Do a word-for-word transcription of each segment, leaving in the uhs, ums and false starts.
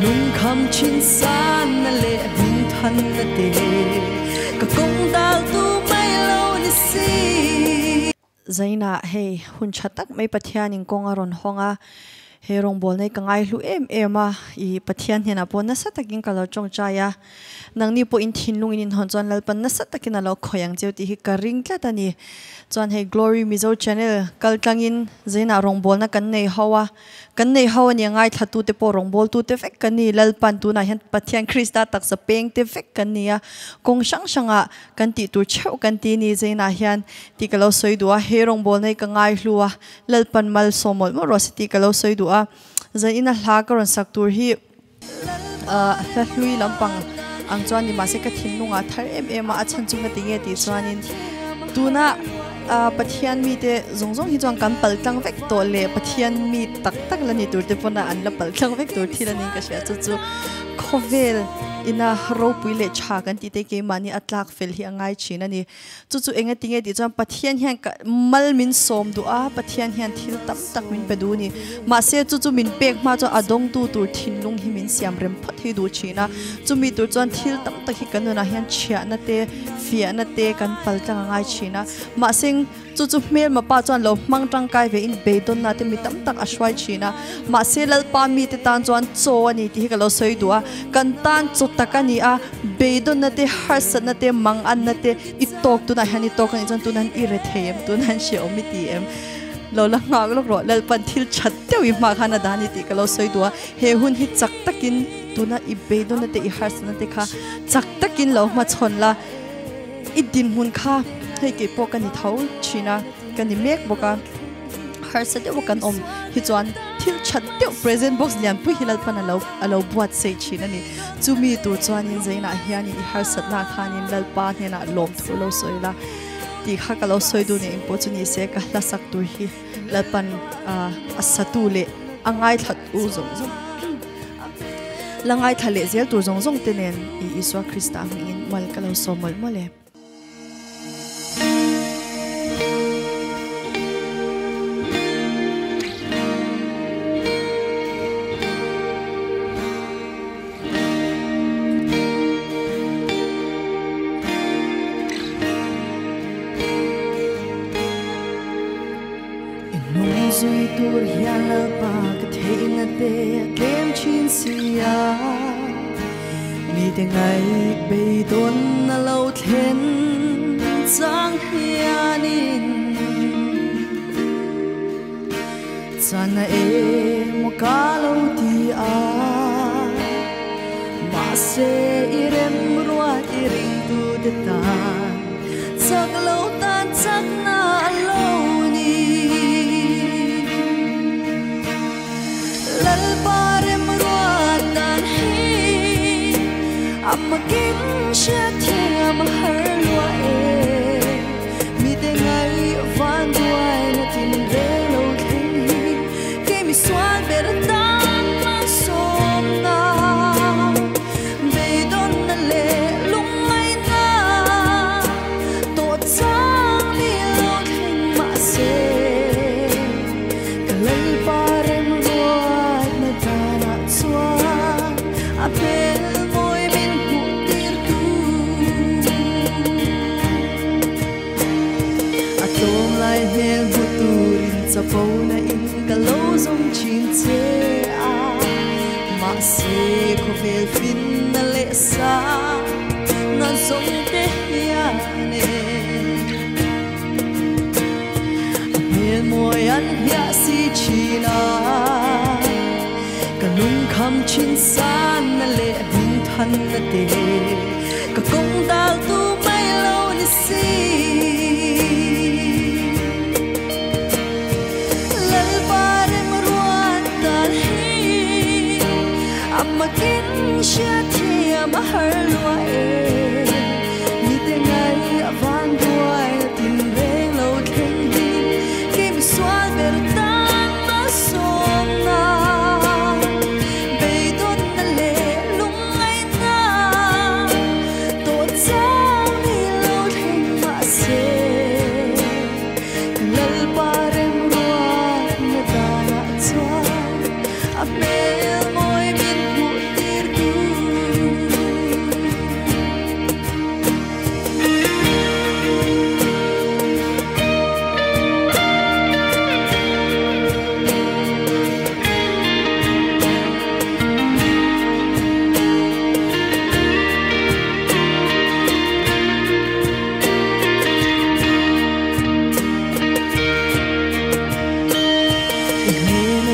lung kham chin san na le min than na te ka kong dal tu mai lo ni si zaina hey hun chatak mai pathian in kong aron honga he rong bol nei kangai hlu em ema I pathian hena pon na satakin kalo chong chaya nang ni po in thin lung in hon chon lalpan na satakin alo khoyang jeu ti hi ka ring tla tani chon he glory mizo channel kal tangin zaina rong bol na kan nei hawa kan nei hawa ni ngai thatu te po rong bol tu te fek kan ni lalpan tu na hen pathian krista tak sa peng te fek kan ni a kong sang sanga kan ti tu cheu kan ti ni zaina hian ti kalo soidua he rong bol nei kangai hluwa lalpan mal somol mo rositi kalo soidua zaina hla karon saktur hi a hla hlui lampang ang chuan ni ma se ka thin lunga thar em em a chan chung na tinge ti chuanin tuna pathian mi te zong zong hi chuan kan pal tlang vek to le pathian mi tak tak lani tur te pona an la pal tlang vek tur thilani ka sia chu chu khovel ina ro puile cha kan ti te ke mani atlak fel hi angai china ni chu chu enga tinge ti chuan pathian hian mal min som du a pathian hian thil tam tak min pe du ni ma se chu chu min pek ma chu adong tu tur thin lung hi min siam rem phat hi du china chu mi tur chuan thil tam tak hi kan na hian chia na te fia na te kan pal tlang angai china ma seng chu chu mel ma pa chuan lo mang tang kai ve in be don na te mi tam tak ashwai china ma se lal pa mi te tan chuan cho ani ti ka lo soi duwa kan tan chu takani a be don na te har na te mang an na te I tok tu na hani tok kan chuan tu nan I re them tu nan she omi ti em lo la nga lo ro lal pan thil chat te wi ma khana dani ti ka lo soi duwa he hun hi chak takin tu na I be don na te I har na te kha chak takin lo ma chon la I din hun kha hei ke po kan I thau china kan I mek boka har sa te bokan om hi chuan thil chat te present box lian pu hilal pan alo alo buat sei china ni chumi tu chuan in zaina hian I har sat na khanin lal pa hena lom thu lo soila ti kha ka lo soi du ni impo chuni se ka la sak tur hi lal pan asatu le angai that u zong zong langai thale zel tur zong zong tenen I Iswa Krista hingin mal ka lo somol mole Zui tur hian la pa ka thein na te kem chin sia mi te ngai be don na lo thlen chang hianin chana e mo ka lo ti a ma se irem ruat iring tu de tan chak lo tan chak na lo Amma kin sha thiam har lua e mi te ngai van duai na tin re lo thei ke mi swan ber tan ma som na be don na le lung mai na to chang mi lo thei ma se kalai parem ruat na ta na chuan a pe po na in ka lo zong chin che a ma se ko vel fin na le sa na zong te ya ne mel moi an ya si china ka lung kham chin san na le bin than na te ka kong dal tu mai lo ni si makin sha thiam har lua e mi te ngai avan duai tin re lo thei hi ke mi swal ber tan ma som na be don na le lung ngai na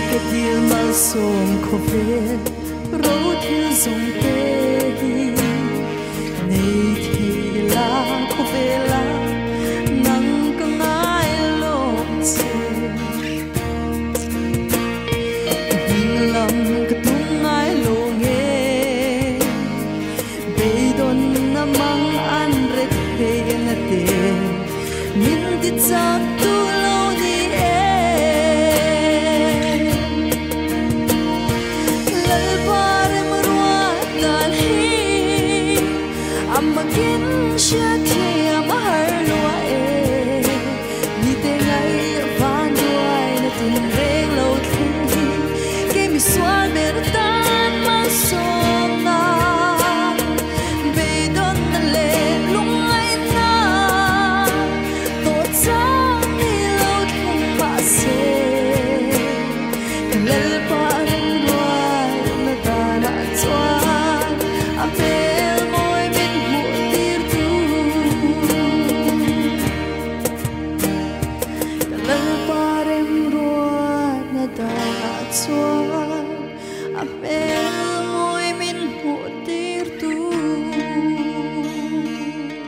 cái điều mà sông khó về rốt thiếu dùng tê hi